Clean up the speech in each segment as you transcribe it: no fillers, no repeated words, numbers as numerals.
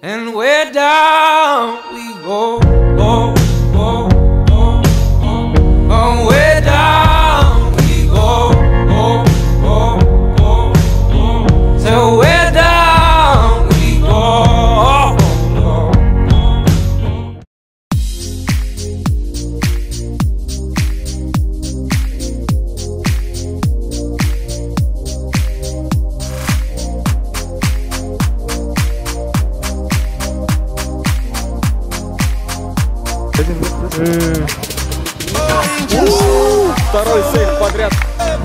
and where down we go, go, go, go, go. Oh, where down we go, go, go, go, go. So where down we go, go, go. Второй сейф подряд.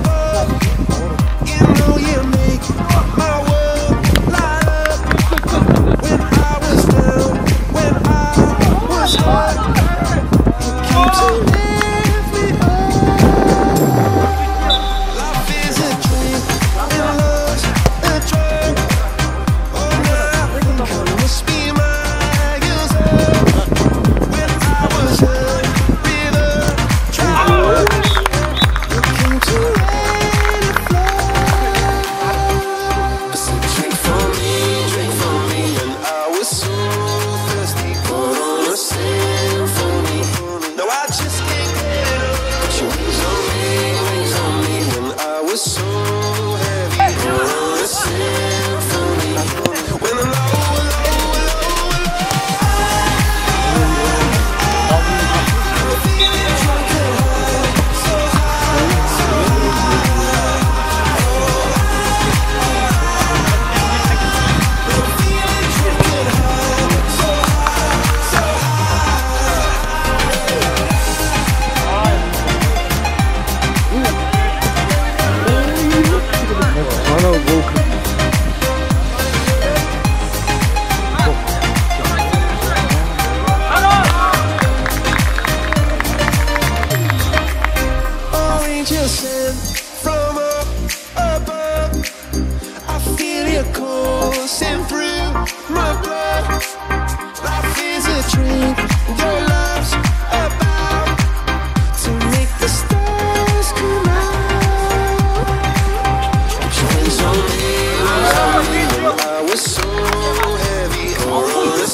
From up above, I feel your coursing through my blood. Life is a drink, your love's about to make the stars come out. Drinks on me when I was so heavy on the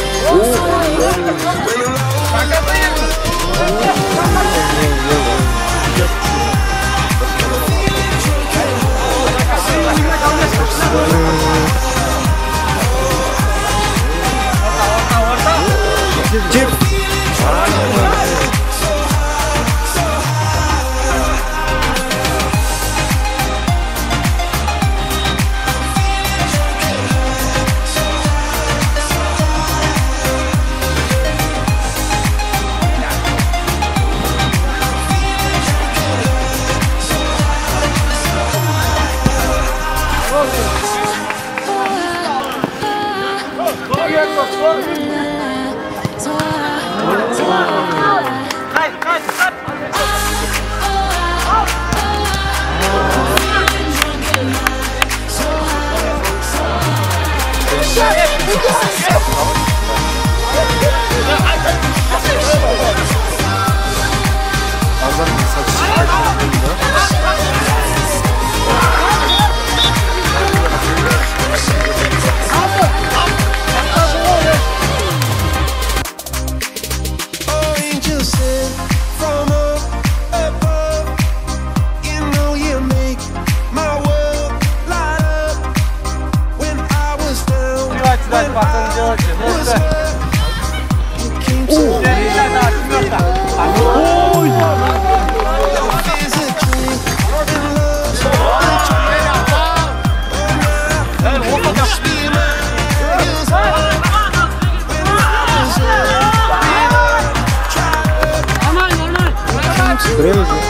same. Beleza.